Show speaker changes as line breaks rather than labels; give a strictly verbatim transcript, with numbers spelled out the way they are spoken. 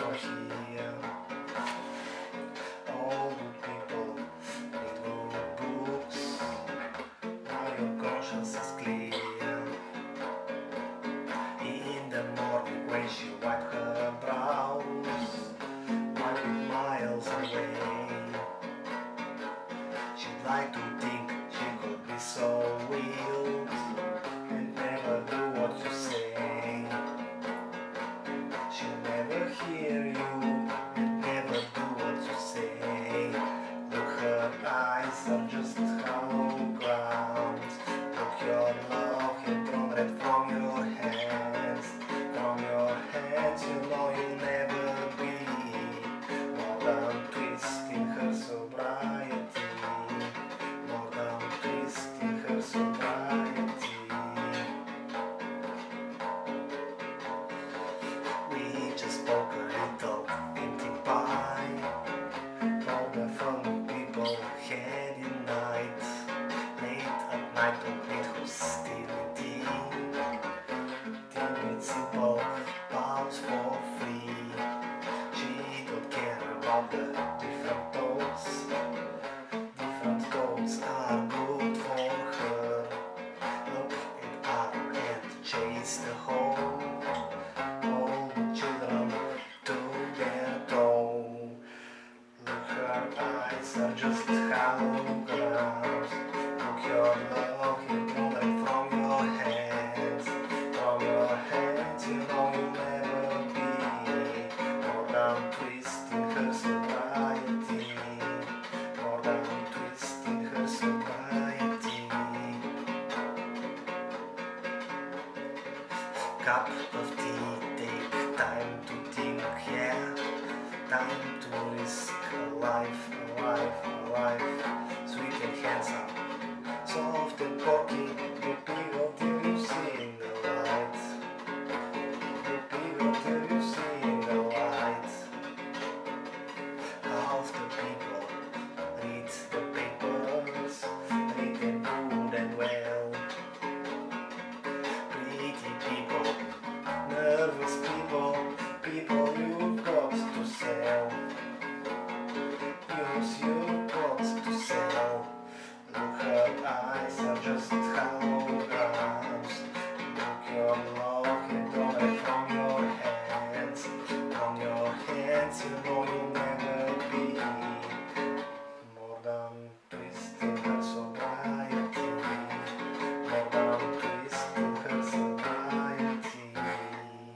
you're here. All good people read good books. Now your conscience is clear. In the morning when she wiped her brows, might be miles away. She'd like to think she could be so wild and never do what you say. She'll never hear you and never do what you say. Look, her eyes are just holograms. Look, your love had drawn red from your hands. From your hands you know you'll never be more than twisting her sobriety. More than twisting her sobriety. We just spoke a little empty pie for the fun people had in night. Late at night to meet hostility. Timid, simple, bows for free. She don't care about the different thoughts. Different thoughts are good for her. Up and up and chase the home. All the children to their toe. Look, her eyes are just holograms. Look, your love is drawn from your hands. From your hands you know you'll never be more than twisting her sobriety. More than twisting her sobriety. Cup of tea, take time to think, yeah. Time to risk a life, a life, a life. Sweet and handsome, soft and cocky. You pivot till you see the light. You pivot till you see the light. Half the people read the papers, read them good and well. Pretty people, nervous people, people you've got to sell. Use you've got to sell. Look, her eyes are just holograms. Look, your love can draw it from your hands. From your hands you know you